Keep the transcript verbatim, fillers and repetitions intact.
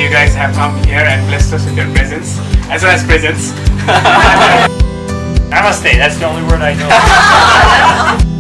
you guys have come here and blessed us with your presence, as well as presents. Namaste, that's the only word I know.